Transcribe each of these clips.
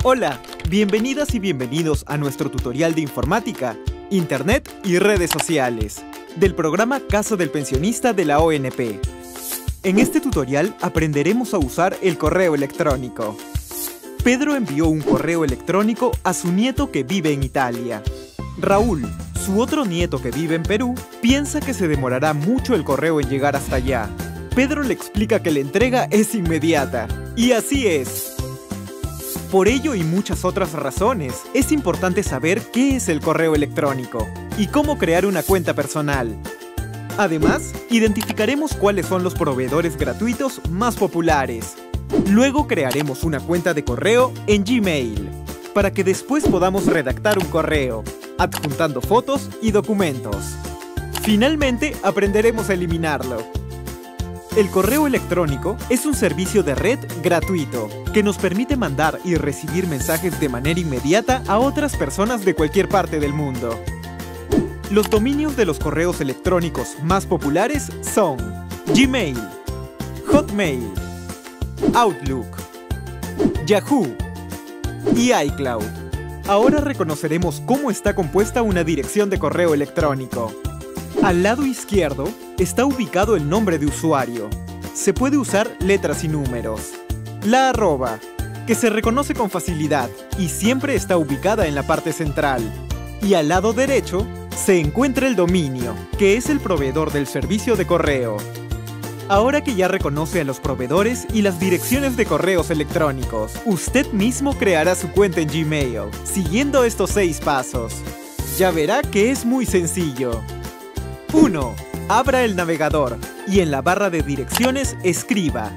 Hola, bienvenidas y bienvenidos a nuestro tutorial de informática, internet y redes sociales, del programa Casa del Pensionista de la ONP. En este tutorial aprenderemos a usar el correo electrónico. Pedro envió un correo electrónico a su nieto que vive en Italia. Raúl, su otro nieto que vive en Perú, piensa que se demorará mucho el correo en llegar hasta allá. Pedro le explica que la entrega es inmediata. Y así es. Por ello y muchas otras razones, es importante saber qué es el correo electrónico y cómo crear una cuenta personal. Además, identificaremos cuáles son los proveedores gratuitos más populares. Luego crearemos una cuenta de correo en Gmail, para que después podamos redactar un correo, adjuntando fotos y documentos. Finalmente, aprenderemos a eliminarlo. El correo electrónico es un servicio de red gratuito que nos permite mandar y recibir mensajes de manera inmediata a otras personas de cualquier parte del mundo. Los dominios de los correos electrónicos más populares son Gmail, Hotmail, Outlook, Yahoo y iCloud. Ahora reconoceremos cómo está compuesta una dirección de correo electrónico. Al lado izquierdo está ubicado el nombre de usuario. Se puede usar letras y números. La arroba, que se reconoce con facilidad y siempre está ubicada en la parte central. Y al lado derecho se encuentra el dominio, que es el proveedor del servicio de correo. Ahora que ya reconoce a los proveedores y las direcciones de correos electrónicos, usted mismo creará su cuenta en Gmail, siguiendo estos 6 pasos. Ya verá que es muy sencillo. 1. Abra el navegador y en la barra de direcciones escriba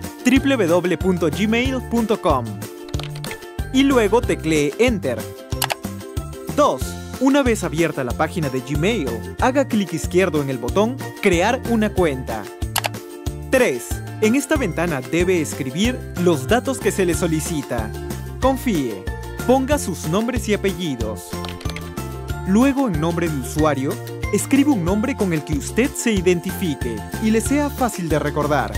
www.gmail.com y luego teclee Enter. 2. Una vez abierta la página de Gmail, haga clic izquierdo en el botón Crear una cuenta. 3. En esta ventana debe escribir los datos que se le solicita. Confíe. Ponga sus nombres y apellidos. Luego, en nombre de usuario, escribe un nombre con el que usted se identifique y le sea fácil de recordar.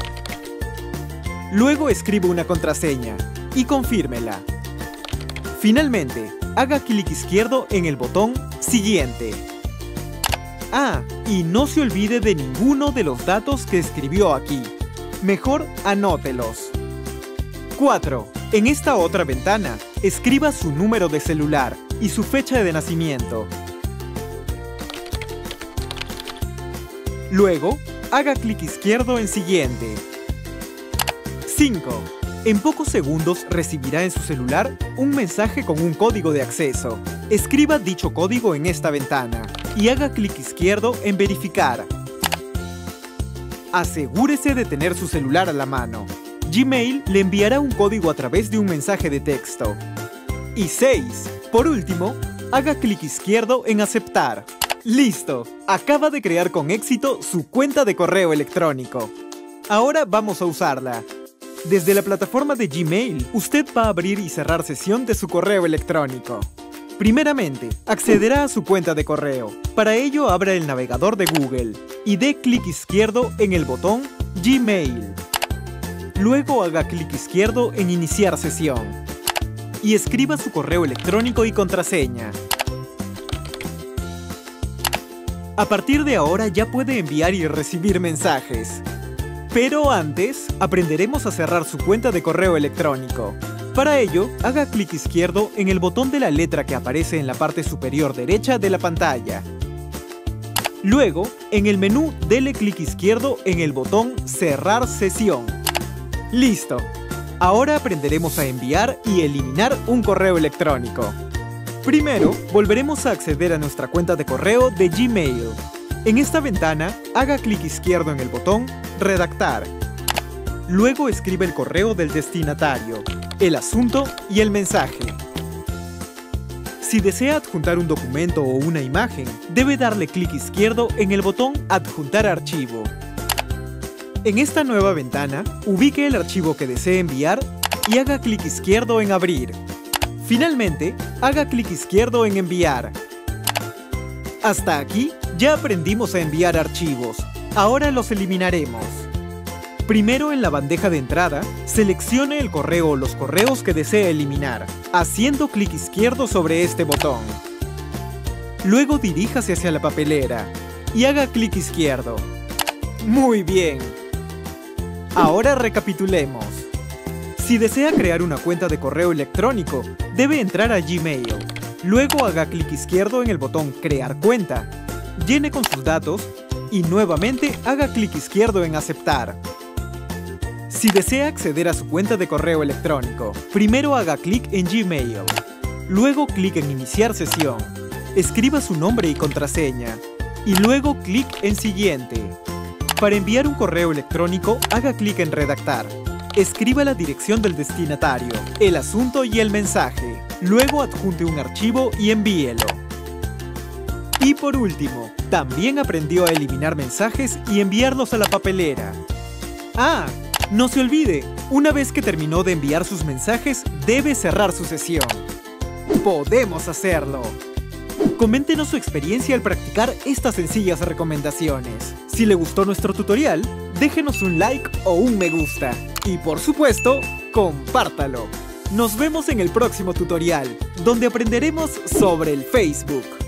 Luego escribe una contraseña y confírmela. Finalmente, haga clic izquierdo en el botón Siguiente. Ah, y no se olvide de ninguno de los datos que escribió aquí. Mejor anótelos. 4. En esta otra ventana, escriba su número de celular y su fecha de nacimiento. Luego, haga clic izquierdo en Siguiente. 5. En pocos segundos recibirá en su celular un mensaje con un código de acceso. Escriba dicho código en esta ventana y haga clic izquierdo en Verificar. Asegúrese de tener su celular a la mano. Gmail le enviará un código a través de un mensaje de texto. Y 6. Por último, haga clic izquierdo en Aceptar. ¡Listo! Acaba de crear con éxito su cuenta de correo electrónico. Ahora vamos a usarla. Desde la plataforma de Gmail, usted va a abrir y cerrar sesión de su correo electrónico. Primeramente, accederá a su cuenta de correo. Para ello, abra el navegador de Google y dé clic izquierdo en el botón Gmail. Luego haga clic izquierdo en Iniciar sesión y escriba su correo electrónico y contraseña. A partir de ahora ya puede enviar y recibir mensajes. Pero antes, aprenderemos a cerrar su cuenta de correo electrónico. Para ello, haga clic izquierdo en el botón de la letra que aparece en la parte superior derecha de la pantalla. Luego, en el menú, dele clic izquierdo en el botón Cerrar sesión. ¡Listo! Ahora aprenderemos a enviar y eliminar un correo electrónico. Primero, volveremos a acceder a nuestra cuenta de correo de Gmail. En esta ventana, haga clic izquierdo en el botón Redactar. Luego escribe el correo del destinatario, el asunto y el mensaje. Si desea adjuntar un documento o una imagen, debe darle clic izquierdo en el botón Adjuntar archivo. En esta nueva ventana, ubique el archivo que desee enviar y haga clic izquierdo en Abrir. Finalmente, haga clic izquierdo en Enviar. Hasta aquí, ya aprendimos a enviar archivos. Ahora los eliminaremos. Primero, en la bandeja de entrada, seleccione el correo o los correos que desea eliminar, haciendo clic izquierdo sobre este botón. Luego diríjase hacia la papelera y haga clic izquierdo. ¡Muy bien! Ahora recapitulemos. Si desea crear una cuenta de correo electrónico, debe entrar a Gmail. Luego haga clic izquierdo en el botón Crear cuenta, llene con sus datos y nuevamente haga clic izquierdo en Aceptar. Si desea acceder a su cuenta de correo electrónico, primero haga clic en Gmail. Luego clic en Iniciar sesión. Escriba su nombre y contraseña. Y luego clic en Siguiente. Para enviar un correo electrónico, haga clic en Redactar. Escriba la dirección del destinatario, el asunto y el mensaje. Luego adjunte un archivo y envíelo. Y por último, también aprendió a eliminar mensajes y enviarlos a la papelera. ¡Ah! No se olvide, una vez que terminó de enviar sus mensajes, debe cerrar su sesión. ¡Podemos hacerlo! Coméntenos su experiencia al practicar estas sencillas recomendaciones. Si le gustó nuestro tutorial, déjenos un like o un me gusta. Y por supuesto, compártalo. Nos vemos en el próximo tutorial, donde aprenderemos sobre el Facebook.